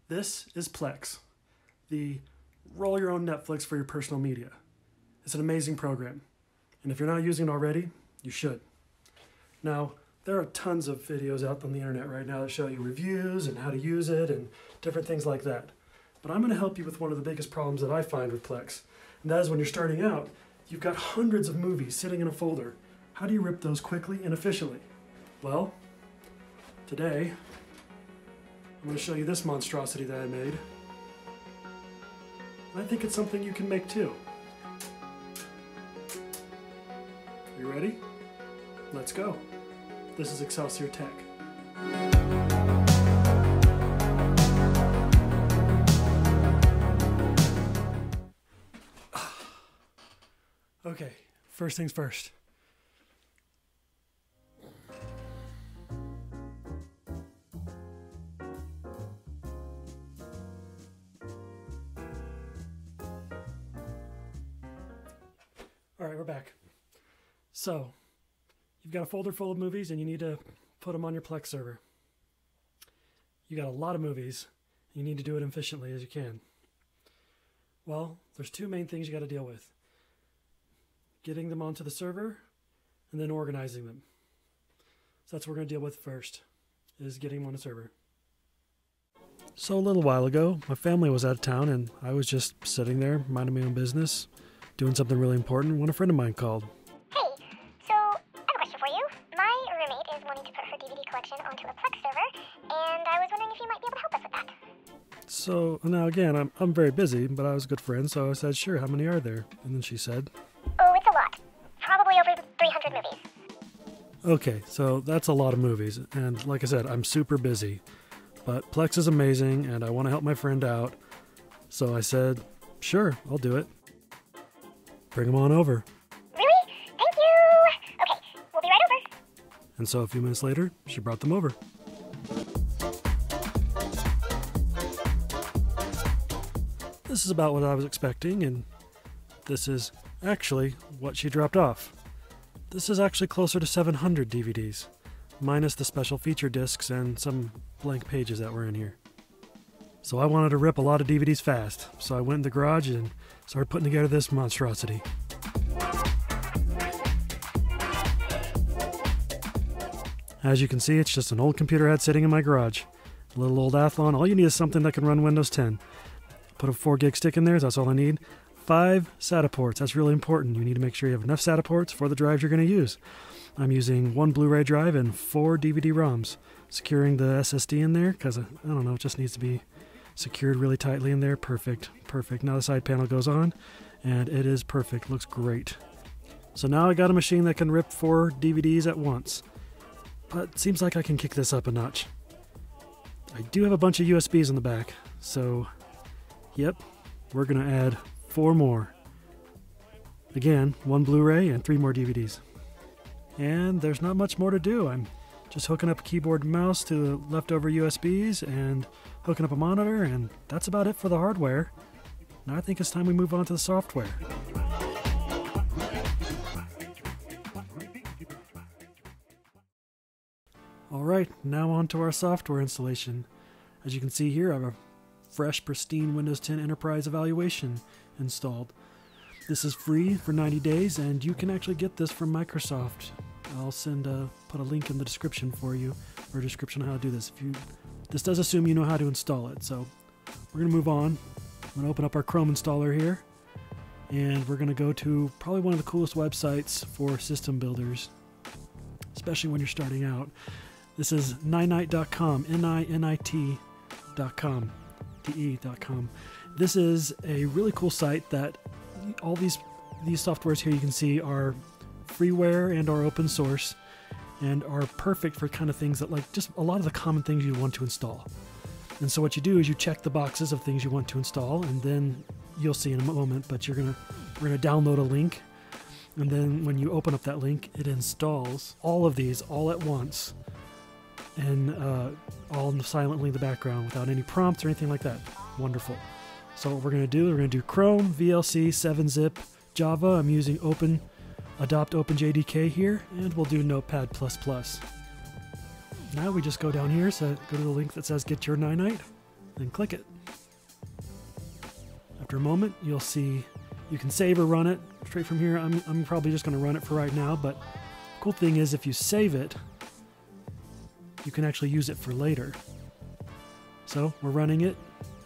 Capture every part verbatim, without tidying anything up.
This is Plex, the roll your own Netflix for your personal media. It's an amazing program, and if you're not using it already, you should. Now, there are tons of videos out on the internet right now that show you reviews and how to use it and different things like that. But I'm going to help you with one of the biggest problems that I find with Plex, and that is when you're starting out, you've got hundreds of movies sitting in a folder. How do you rip those quickly and efficiently? Well, today, I'm going to show you this monstrosity that I made. I think it's something you can make too. You ready? Let's go. This is Excelsior Tech. Okay, first things first. All right, we're back. So, you've got a folder full of movies and you need to put them on your Plex server. You got a lot of movies. You need to do it efficiently as you can. Well, there's two main things you got to deal with. Getting them onto the server and then organizing them. So that's what we're going to deal with first, is getting them on the server. So a little while ago, my family was out of town and I was just sitting there, minding my own business, doing something really important when a friend of mine called. Hey, so I have a question for you. My roommate is wanting to put her D V D collection onto a Plex server, and I was wondering if you might be able to help us with that. So now again, I'm, I'm very busy, but I was a good friend, so I said, sure, how many are there? And then she said, Oh, it's a lot. Probably over three hundred movies. Okay, so that's a lot of movies, and like I said, I'm super busy. But Plex is amazing, and I want to help my friend out. So I said, sure, I'll do it. Bring them on over. Really? Thank you! Okay, we'll be right over. And so a few minutes later, she brought them over. This is about what I was expecting, and this is actually what she dropped off. This is actually closer to seven hundred D V Ds, minus the special feature discs and some blank pages that were in here. So I wanted to rip a lot of D V Ds fast, so I went in the garage and started putting together this monstrosity. As you can see, it's just an old computer I had sitting in my garage. A little old Athlon. All you need is something that can run Windows ten. Put a four gig stick in there, that's all I need. Five SATA ports, that's really important. You need to make sure you have enough SATA ports for the drives you're going to use. I'm using one Blu-ray drive and four D V D ROMs. Securing the S S D in there, because, I don't know, it just needs to be secured really tightly in there. Perfect, perfect. Now the side panel goes on, and it is perfect. Looks great. So now I got a machine that can rip four D V Ds at once. But it seems like I can kick this up a notch. I do have a bunch of U S Bs in the back, so, yep, we're going to add four more. Again, one Blu-ray and three more D V Ds. And there's not much more to do. I'm just hooking up a keyboard and mouse to the leftover U S Bs and hooking up a monitor, and that's about it for the hardware. Now I think it's time we move on to the software. Alright, now on to our software installation. As you can see here, I have a fresh, pristine Windows ten Enterprise Evaluation installed. This is free for ninety days, and you can actually get this from Microsoft. I'll send a, put a link in the description for you, or a description on how to do this. If you, this does assume you know how to install it, so we're going to move on. I'm going to open up our Chrome installer here, and we're going to go to probably one of the coolest websites for system builders, especially when you're starting out. This is Ninite dot com, N I N I T dot com, D E dot com. This is a really cool site that all these these softwares here you can see are freeware and are open source and are perfect for kind of things that, like, just a lot of the common things you want to install. And so what you do is you check the boxes of things you want to install, and then you'll see in a moment, but you're gonna we're gonna download a link, and then when you open up that link, it installs all of these all at once, and uh, all silently in the background without any prompts or anything like that. Wonderful. So what we're going to do, we're going to do Chrome, V L C, seven zip, Java. I'm using Open, Adopt OpenJDK here, and we'll do Notepad plus plus. Now we just go down here, so go to the link that says Get Your Ninite, then click it. After a moment, you'll see you can save or run it straight from here. I'm, I'm probably just going to run it for right now, but the cool thing is if you save it, you can actually use it for later. So we're running it.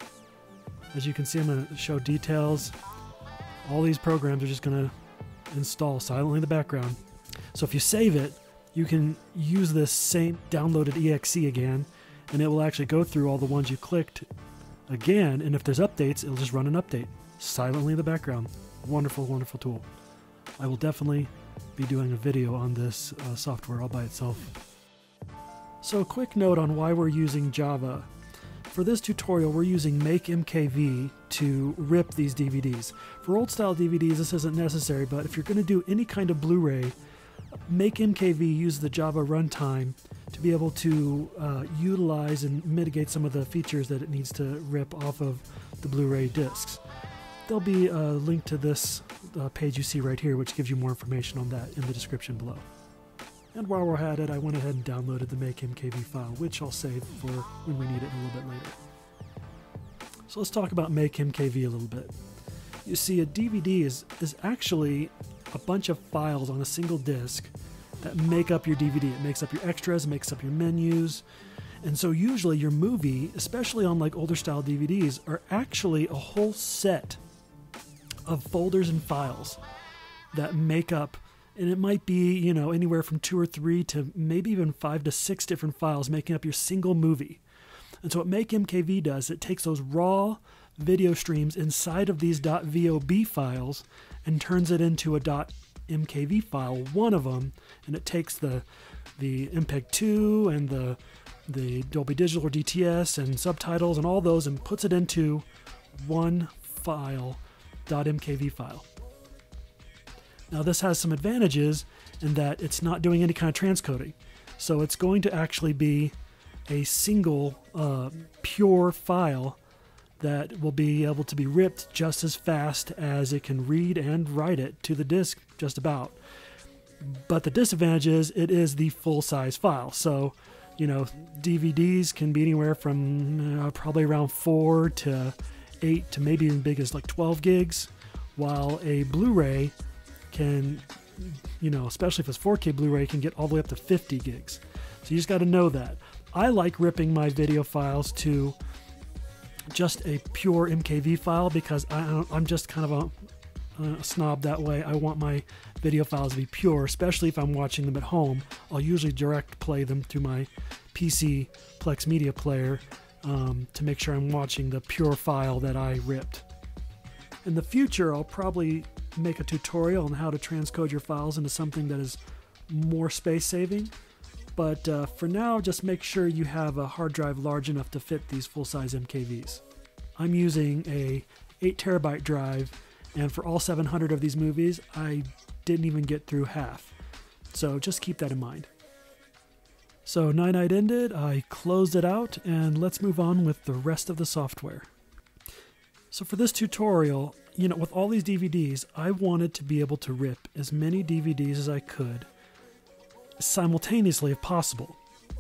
As you can see, I'm going to show details. All these programs are just going to install silently in the background. So if you save it, you can use this same downloaded E X E again, and it will actually go through all the ones you clicked again, and if there's updates, it'll just run an update silently in the background. Wonderful, wonderful tool. I will definitely be doing a video on this uh, software all by itself. So a quick note on why we're using Java. For this tutorial, we're using MakeMKV to rip these D V Ds. For old style D V Ds, this isn't necessary, but if you're going to do any kind of Blu-ray, MakeMKV uses the Java runtime to be able to uh, utilize and mitigate some of the features that it needs to rip off of the Blu-ray discs. There'll be a link to this uh, page you see right here, which gives you more information on that in the description below. And while we're at it, I went ahead and downloaded the MakeMKV file, which I'll save for when we need it a little bit later. So let's talk about MakeMKV a little bit. You see, a D V D is, is actually a bunch of files on a single disc that make up your D V D. It makes up your extras, it makes up your menus. And so usually your movie, especially on like older style D V Ds, are actually a whole set of folders and files that make up, and it might be, you know, anywhere from two or three to maybe even five to six different files making up your single movie. And so what MakeMKV does, it takes those raw video streams inside of these .vob files and turns it into a .mkv file, one of them, and it takes the the M P E G two and the the Dolby Digital or D T S and subtitles and all those and puts it into one file, .mkv file. Now this has some advantages in that it's not doing any kind of transcoding. So it's going to actually be a single uh, pure file that will be able to be ripped just as fast as it can read and write it to the disk, just about. But the disadvantage is it is the full-size file. So, you know, D V Ds can be anywhere from uh, probably around four to eight to maybe even big as like twelve gigs, while a Blu-ray can, you know, especially if it's four K Blu-ray, can get all the way up to fifty gigs. So you just got to know that. I like ripping my video files to just a pure M K V file because I, I'm just kind of a, a snob that way. I want my video files to be pure, especially if I'm watching them at home. I'll usually direct play them through my P C Plex media player um, to make sure I'm watching the pure file that I ripped. In the future, I'll probably make a tutorial on how to transcode your files into something that is more space saving. But uh, for now, just make sure you have a hard drive large enough to fit these full-size M K Vs. I'm using a eight terabyte drive, and for all seven hundred of these movies, I didn't even get through half. So just keep that in mind. So Ninite ended, I closed it out, and let's move on with the rest of the software. So for this tutorial, you know, with all these D V Ds, I wanted to be able to rip as many D V Ds as I could simultaneously if possible.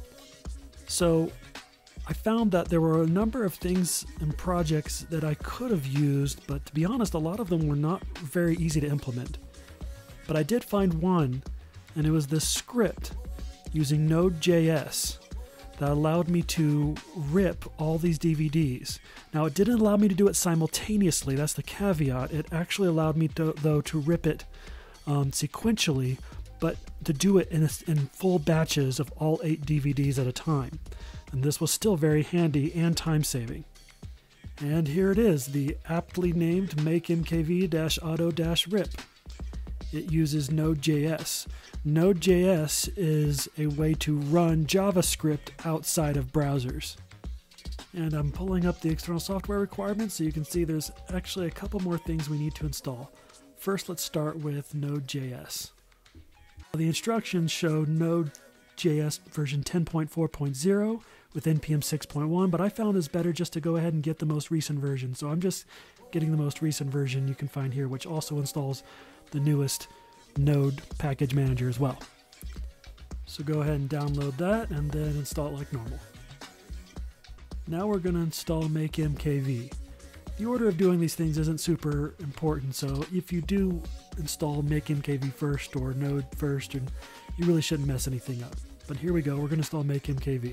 So I found that there were a number of things and projects that I could have used, but to be honest, a lot of them were not very easy to implement. But I did find one, and it was this script using Node.js that allowed me to rip all these D V Ds. Now, it didn't allow me to do it simultaneously, that's the caveat. It actually allowed me, to, though, to rip it um, sequentially, but to do it in, a, in full batches of all eight D V Ds at a time. And this was still very handy and time-saving. And here it is, the aptly named MakeMKV-auto-rip. It uses Node.js. Node.js is a way to run JavaScript outside of browsers. And I'm pulling up the external software requirements so you can see there's actually a couple more things we need to install. First, let's start with Node.js. The instructions show Node.js version ten point four point zero with N P M six point one, but I found it's better just to go ahead and get the most recent version. So I'm just getting the most recent version you can find here, which also installs the newest Node package manager as well. So go ahead and download that and then install it like normal. Now we're going to install MakeMKV. The order of doing these things isn't super important, so if you do install MakeMKV first or Node first, and you really shouldn't mess anything up. But here we go, we're going to install MakeMKV.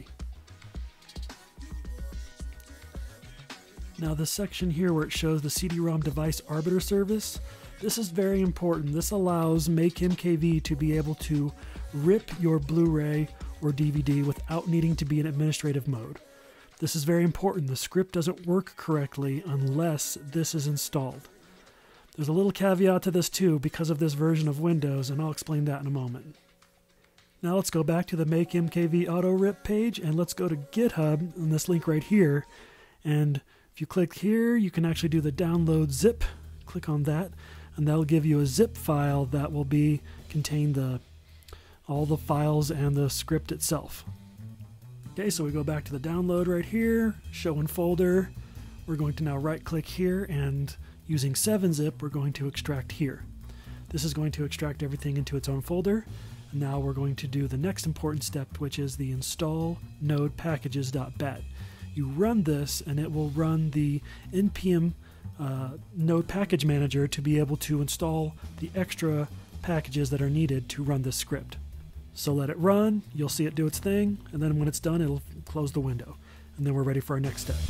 Now this section here where it shows the C D ROM device arbiter service, this is very important. This allows MakeMKV to be able to rip your Blu-ray or D V D without needing to be in administrative mode. This is very important. The script doesn't work correctly unless this is installed. There's a little caveat to this too because of this version of Windows, and I'll explain that in a moment. Now let's go back to the make-mkv-auto-rip page, and let's go to GitHub on this link right here. And if you click here, you can actually do the download zip. Click on that, and that'll give you a zip file that will be contain the all the files and the script itself. Okay, so we go back to the download right here, show in folder. We're going to now right click here, and using seven zip, we're going to extract here. This is going to extract everything into its own folder. And now we're going to do the next important step, which is the Install-Node-Packages dot bat. You run this, and it will run the N P M uh, Node Package Manager to be able to install the extra packages that are needed to run this script. So let it run, you'll see it do its thing, and then when it's done, it'll close the window. And then we're ready for our next step.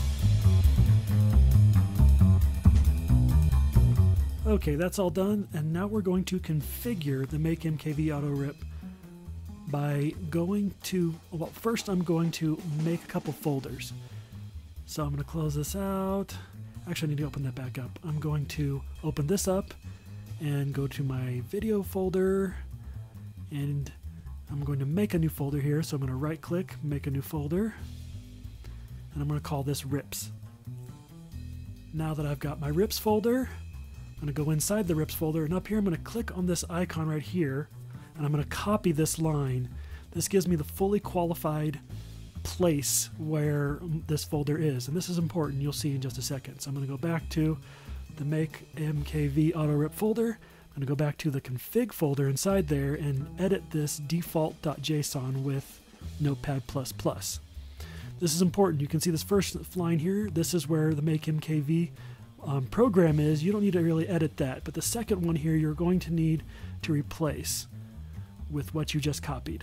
Okay, that's all done, and now we're going to configure the MakeMKV-auto-rip by going to, well, first I'm going to make a couple folders. So I'm going to close this out. Actually, I need to open that back up. I'm going to open this up and go to my video folder, and I'm going to make a new folder here. So I'm going to right click, make a new folder, and I'm going to call this rips. Now that I've got my rips folder, I'm going to go inside the rips folder, and up here I'm going to click on this icon right here, and I'm going to copy this line. This gives me the fully qualified place where this folder is, and this is important. You'll see in just a second. So I'm going to go back to the MakeMKV-auto-rip folder. I'm going to go back to the config folder inside there and edit this default.json with Notepad plus plus. This is important. You can see this first line here. This is where the MakeMKV um, program is. You don't need to really edit that, but the second one here you're going to need to replace with what you just copied.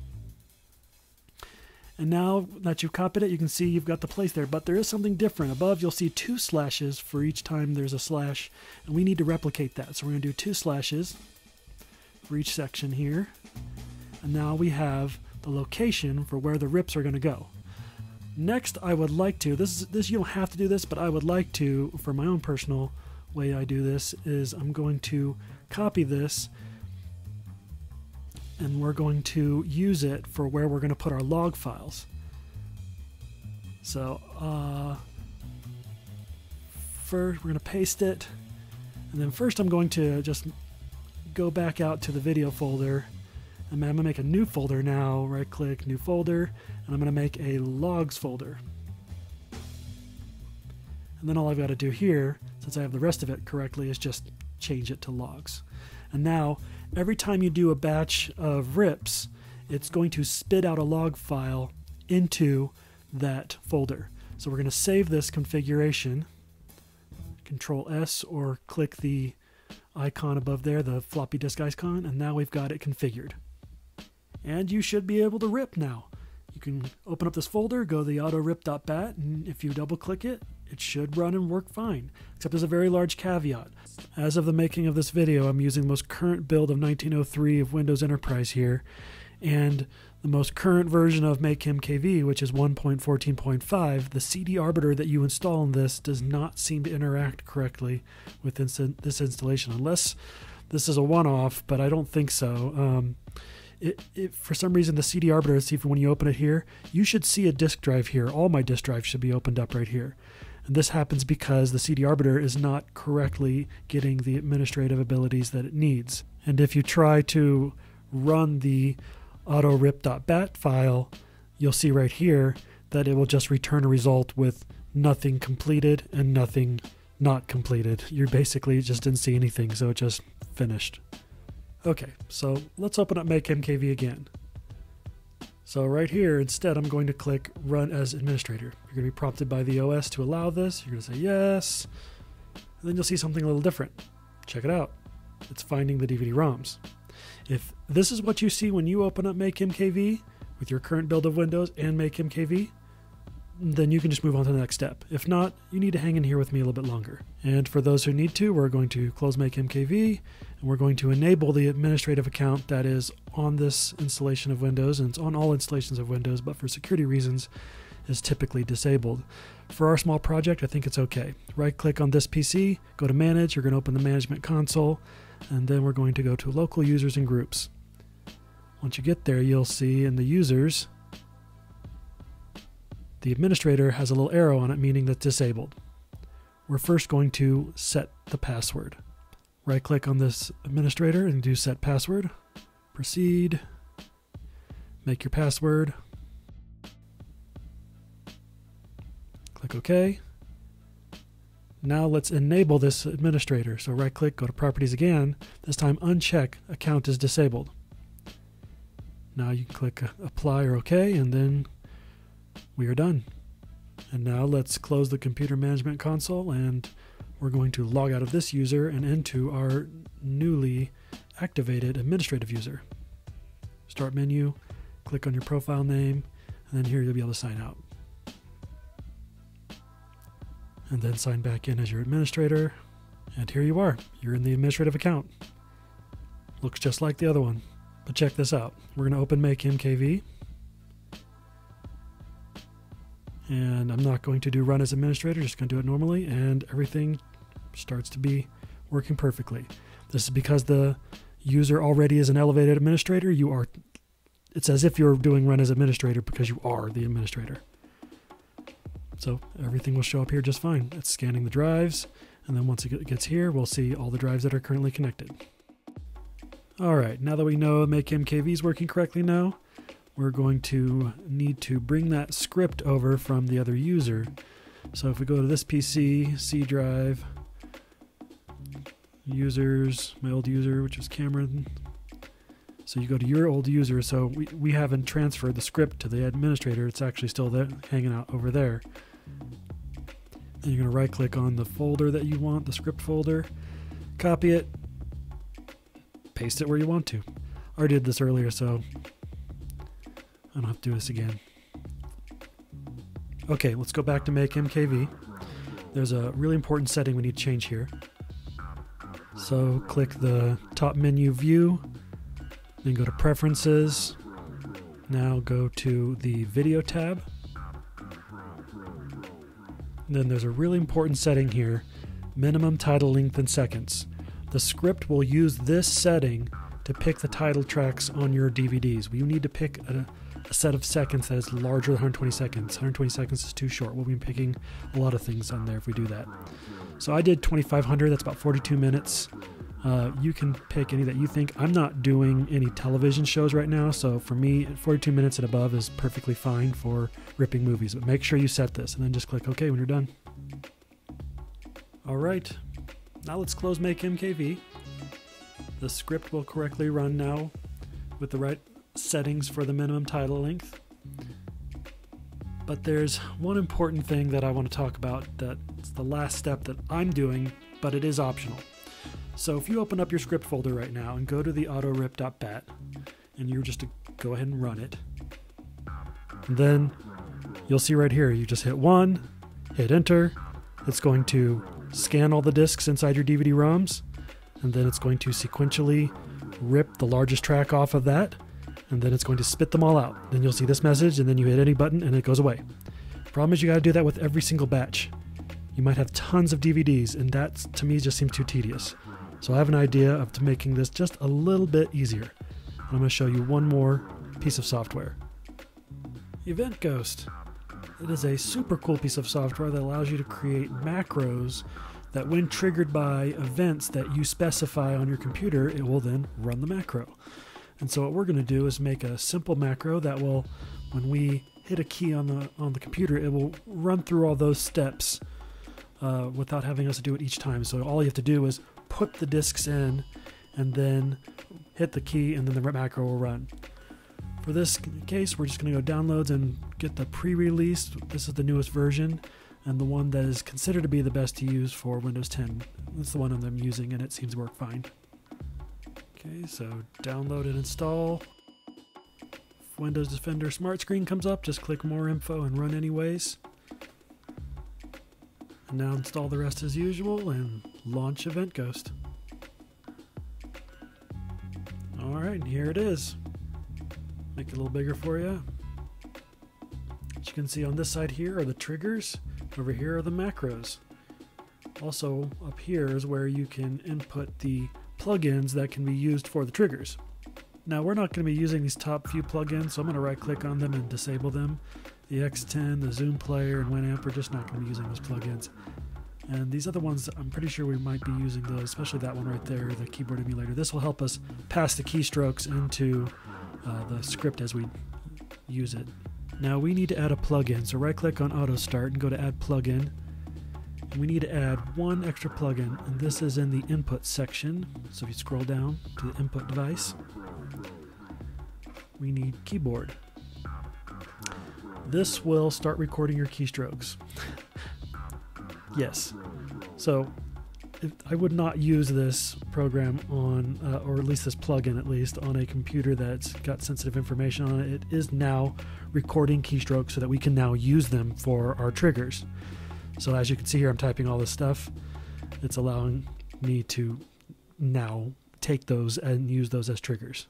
And now that you've copied it, you can see you've got the place there, but there is something different. Above, you'll see two slashes for each time there's a slash, and we need to replicate that. So we're going to do two slashes for each section here. And now we have the location for where the rips are going to go. Next, I would like to, this is this you don't have to do this, but I would like to, for my own personal way I do this, is I'm going to copy this, and we're going to use it for where we're going to put our log files. So uh, first we're going to paste it, and then first I'm going to just go back out to the video folder, and I'm going to make a new folder now, right click, new folder, and I'm going to make a logs folder. And then all I've got to do here, since I have the rest of it correctly, is just change it to logs. And now, every time you do a batch of rips, it's going to spit out a log file into that folder. So we're going to save this configuration, Control S, or click the icon above there, the floppy disk icon, and now we've got it configured. And you should be able to rip now. You can open up this folder, go to the auto rip dot bat, and if you double click it, it should run and work fine, except there's a very large caveat. As of the making of this video, I'm using the most current build of nineteen oh three of Windows Enterprise here, and the most current version of MakeMKV, which is one point fourteen point five, the C D arbiter that you install in this does not seem to interact correctly with this, this installation, unless this is a one-off, but I don't think so. Um, It, it, for some reason, the C D arbiter, see if when you open it here, you should see a disk drive here. All my disk drives should be opened up right here. And this happens because the C D arbiter is not correctly getting the administrative abilities that it needs. And if you try to run the auto rip dot bat file, you'll see right here that it will just return a result with nothing completed and nothing not completed. You basically just didn't see anything, so it just finished. Okay, so let's open up MakeMKV again. So right here, instead, I'm going to click Run as Administrator. You're going to be prompted by the O S to allow this. You're going to say yes. And then you'll see something a little different. Check it out. It's finding the D V D ROMs. If this is what you see when you open up MakeMKV with your current build of Windows and MakeMKV, then you can just move on to the next step. If not, you need to hang in here with me a little bit longer. And for those who need to, we're going to close MakeMKV, and we're going to enable the administrative account that is on this installation of Windows, and it's on all installations of Windows, but for security reasons is typically disabled. For our small project, I think it's okay. Right-click on this P C, go to Manage, you're going to open the Management Console, and then we're going to go to Local Users and Groups. Once you get there, you'll see in the Users, the administrator has a little arrow on it, meaning that's disabled. We're first going to set the password. Right-click on this administrator and do Set Password. Proceed. Make your password. Click OK. Now let's enable this administrator. So right-click, go to Properties again. This time uncheck Account is disabled. Now you can click Apply or OK, and then we are done. And now let's close the Computer Management Console, and we're going to log out of this user and into our newly activated administrative user. Start menu, click on your profile name, and then here you'll be able to sign out. And then sign back in as your administrator. And here you are. You're in the administrative account. Looks just like the other one. But check this out. We're going to open MakeMKV. And I'm not going to do Run as Administrator, just going to do it normally, and everything starts to be working perfectly. This is because the user already is an elevated administrator. You are, it's as if you're doing Run as Administrator because you are the administrator. So everything will show up here just fine. It's scanning the drives, and then once it gets here, we'll see all the drives that are currently connected. All right, now that we know MakeMKV is working correctly now, we're going to need to bring that script over from the other user. So if we go to this P C, C drive, users, my old user, which is Cameron. So you go to your old user. So we, we haven't transferred the script to the administrator. It's actually still there, hanging out over there. Then you're going to right click on the folder that you want, the script folder, copy it, paste it where you want to. I already did this earlier, so I don't have to do this again. Okay, let's go back to MakeMKV. There's a really important setting we need to change here. So click the top menu view, then go to Preferences. Now go to the Video tab. And then there's a really important setting here, minimum title length in seconds. The script will use this setting to pick the title tracks on your D V Ds. You need to pick a a set of seconds that is larger than one hundred twenty seconds. one hundred twenty seconds is too short. We'll be picking a lot of things on there if we do that. So I did twenty-five hundred, that's about forty-two minutes. Uh, you can pick any that you think. I'm not doing any television shows right now, so for me, forty-two minutes and above is perfectly fine for ripping movies. But make sure you set this, and then just click OK when you're done. All right, now let's close MakeMKV. The script will correctly run now with the right settings for the minimum title length. But there's one important thing that I want to talk about that's the last step that I'm doing, but it is optional. So if you open up your script folder right now and go to the auto-rip dot bat, and you're just to go ahead and run it, and then you'll see right here, you just hit one, hit enter, it's going to scan all the disks inside your D V D ROMs, and then it's going to sequentially rip the largest track off of that, and then it's going to spit them all out. Then you'll see this message, and then you hit any button and it goes away. Problem is you got to do that with every single batch. You might have tons of D V Ds, and that to me just seems too tedious. So I have an idea of making this just a little bit easier. I'm going to show you one more piece of software. Eventghost. It is a super cool piece of software that allows you to create macros that when triggered by events that you specify on your computer, it will then run the macro. And so what we're going to do is make a simple macro that will, when we hit a key on the on the computer, it will run through all those steps uh, without having us to do it each time. So all you have to do is put the disks in and then hit the key, and then the macro will run. For this case, we're just going to go downloads and get the pre-released. This is the newest version and the one that is considered to be the best to use for Windows ten. That's the one I'm using and it seems to work fine. Okay, so download and install. If Windows Defender Smart Screen comes up, just click more info and run anyways. And now install the rest as usual and launch Eventghost. Alright, and here it is. Make it a little bigger for you. As you can see on this side here are the triggers. Over here are the macros. Also up here is where you can input the plugins that can be used for the triggers. Now we're not going to be using these top few plugins, so I'm going to right click on them and disable them. The X ten, the Zoom Player, and Winamp, we're just not going to be using those plugins. And these other ones, I'm pretty sure we might be using those, especially that one right there, the keyboard emulator. This will help us pass the keystrokes into uh, the script as we use it. Now we need to add a plugin, so right click on Auto Start and go to Add Plugin. And we need to add one extra plugin, and this is in the Input section. So if you scroll down to the Input device, we need Keyboard. This will start recording your keystrokes. Yes. So if, I would not use this program on, uh, or at least this plugin at least, on a computer that's got sensitive information on it. It is now recording keystrokes so that we can now use them for our triggers. So as you can see here, I'm typing all this stuff. It's allowing me to now take those and use those as triggers.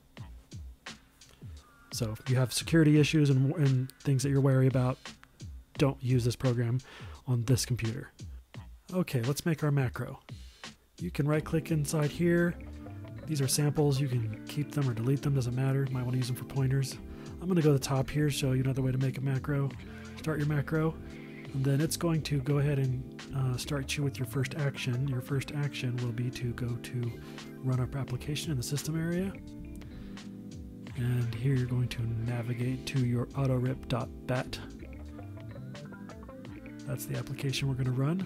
So if you have security issues and, and things that you're wary about, don't use this program on this computer. Okay, let's make our macro. You can right click inside here. These are samples. You can keep them or delete them, doesn't matter. You might want to use them for pointers. I'm going to go to the top here, show you another way to make a macro. Start your macro, and then it's going to go ahead and uh, start you with your first action. Your first action will be to go to run our application in the system area. And here you're going to navigate to your auto-rip dot bat. That's the application we're going to run.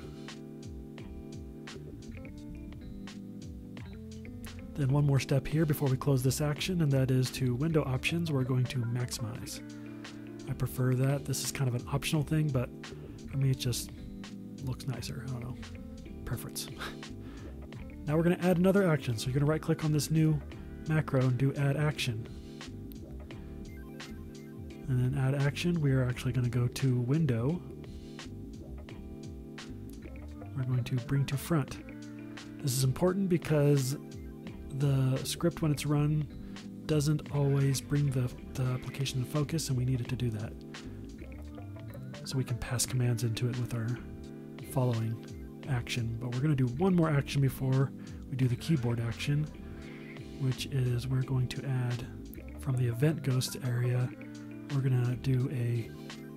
Then one more step here before we close this action, and that is to window options, we're going to maximize. I prefer that. This is kind of an optional thing, but for me it just looks nicer. I don't know. Preference. Now we're going to add another action. So you're going to right click on this new macro and do add action. And then add action, we are actually going to go to window. We're going to bring to front. This is important because the script, when it's run, doesn't always bring the, the application to focus, and we need it to do that. So we can pass commands into it with our following action. But we're going to do one more action before we do the keyboard action, which is we're going to add from the Eventghost area, we're going to do a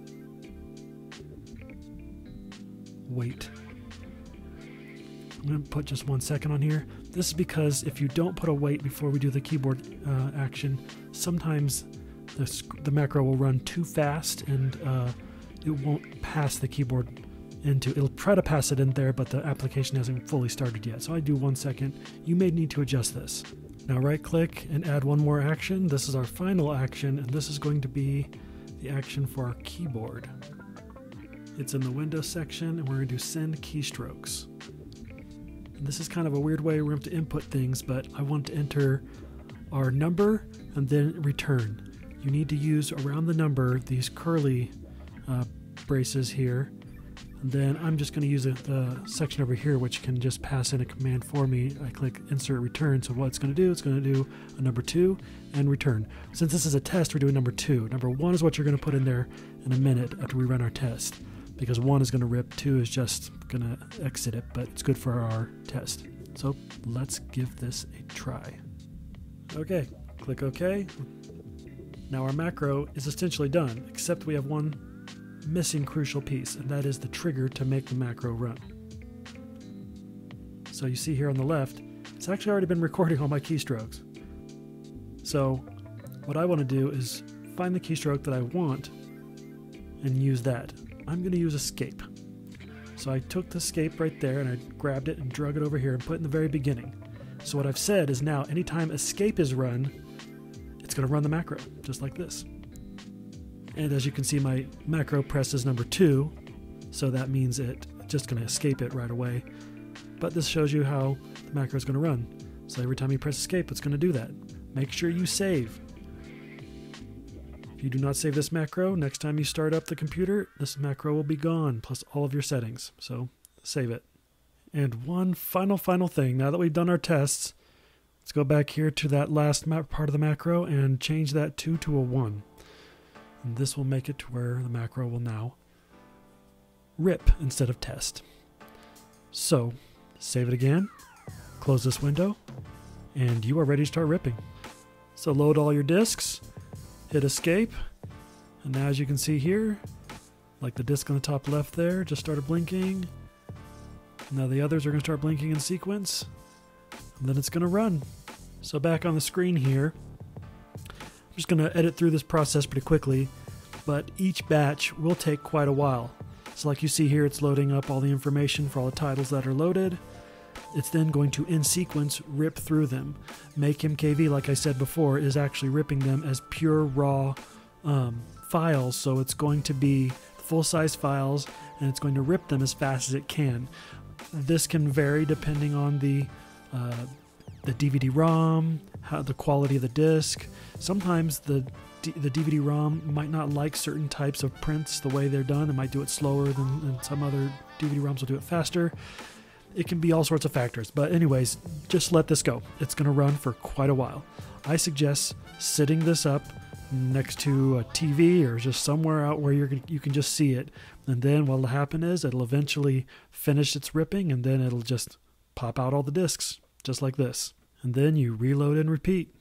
wait. I'm going to put just one second on here. This is because if you don't put a wait before we do the keyboard uh, action, sometimes the, the macro will run too fast and uh, it won't pass the keyboard into, it'll try to pass it in there, but the application hasn't fully started yet. So I do one second. You may need to adjust this. Now right click and add one more action. This is our final action, and this is going to be the action for our keyboard. It's in the Windows section, and we're going to do send keystrokes. And this is kind of a weird way we're going to input things, but I want to enter our number and then return. You need to use around the number these curly uh, braces here. And then I'm just going to use a, the section over here which can just pass in a command for me. I click insert return, so what it's going to do, it's going to do a number two and return. Since this is a test, we're doing number two. Number one is what you're going to put in there in a minute after we run our test, because one is going to rip, two is just going to exit it, but it's good for our test. So let's give this a try. Okay, click OK. Now our macro is essentially done, except we have one missing crucial piece, and that is the trigger to make the macro run. So you see here on the left, it's actually already been recording all my keystrokes. So what I want to do is find the keystroke that I want and use that. I'm going to use escape. So I took the escape right there and I grabbed it and drug it over here and put it in the very beginning. So what I've said is now anytime escape is run, it's going to run the macro, just like this. And as you can see, my macro presses number two, so that means it's just going to escape it right away. But this shows you how the macro is going to run. So every time you press escape, it's going to do that. Make sure you save. If you do not save this macro, next time you start up the computer, this macro will be gone, plus all of your settings. So save it. And one final, final thing. Now that we've done our tests, let's go back here to that last part of the macro and change that two to a one. And this will make it to where the macro will now rip instead of test. So save it again, close this window, and you are ready to start ripping. So load all your disks, hit escape, and now as you can see here, like the disk on the top left there just started blinking. Now the others are going to start blinking in sequence, and then it's going to run. So back on the screen here, I'm just going to edit through this process pretty quickly, but each batch will take quite a while. So like you see here, it's loading up all the information for all the titles that are loaded. It's then going to, in sequence, rip through them. MakeMKV, like I said before, is actually ripping them as pure raw um, files, so it's going to be full-size files, and it's going to rip them as fast as it can. This can vary depending on the uh, the D V D ROM, how the quality of the disc. Sometimes the D the D V D ROM might not like certain types of prints the way they're done. It might do it slower than, than some other D V D ROMs will do it faster. It can be all sorts of factors. But anyways, just let this go. It's going to run for quite a while. I suggest sitting this up next to a T V or just somewhere out where you're you can just see it. And then what will happen is it'll eventually finish its ripping, and then it'll just pop out all the discs, just like this. And then you reload and repeat.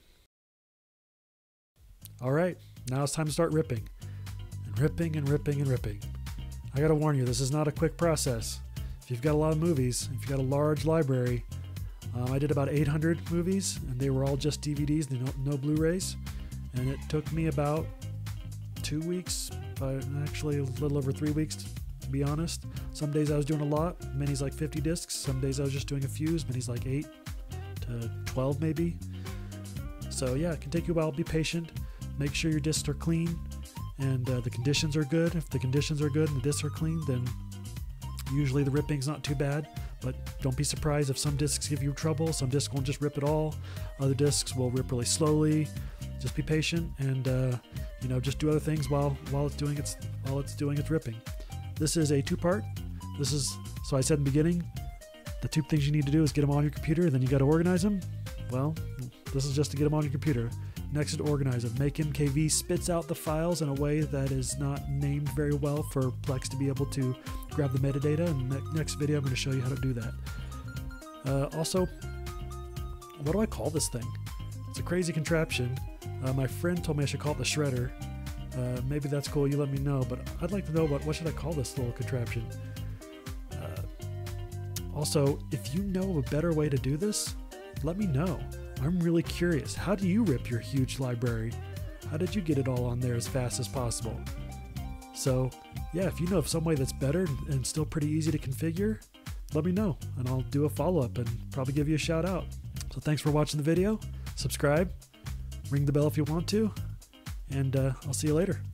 All right, now it's time to start ripping. And ripping and ripping and ripping. I gotta warn you, this is not a quick process. If you've got a lot of movies, if you've got a large library, um, I did about eight hundred movies, and they were all just D V Ds, no, no Blu-rays. And it took me about two weeks, but actually a little over three weeks to be honest. Some days I was doing a lot, many's like fifty discs. Some days I was just doing a few, many's like eight to twelve maybe. So yeah, it can take you a while. Be patient. Make sure your discs are clean and uh, the conditions are good. If the conditions are good and the discs are clean, then usually the ripping's not too bad. But don't be surprised if some discs give you trouble. Some discs won't just rip at all. Other discs will rip really slowly. Just be patient and uh, you know, just do other things while while it's doing its while it's doing its ripping. This is a two-part. This is so I said in the beginning, the two things you need to do is get them on your computer, and then you got to organize them. Well, this is just to get them on your computer. Next is to organize them. MakeMKV spits out the files in a way that is not named very well for Plex to be able to grab the metadata. And the next video, I'm going to show you how to do that. Uh, also, what do I call this thing? It's a crazy contraption. Uh, my friend told me I should call it the shredder. Uh, maybe that's cool. You let me know. But I'd like to know what what should I call this little contraption. Uh, also, if you know a better way to do this, let me know. I'm really curious. How do you rip your huge library? How did you get it all on there as fast as possible? So yeah, if you know of some way that's better and still pretty easy to configure, let me know and I'll do a follow-up and probably give you a shout out. So thanks for watching the video. Subscribe, ring the bell if you want to, and uh, I'll see you later.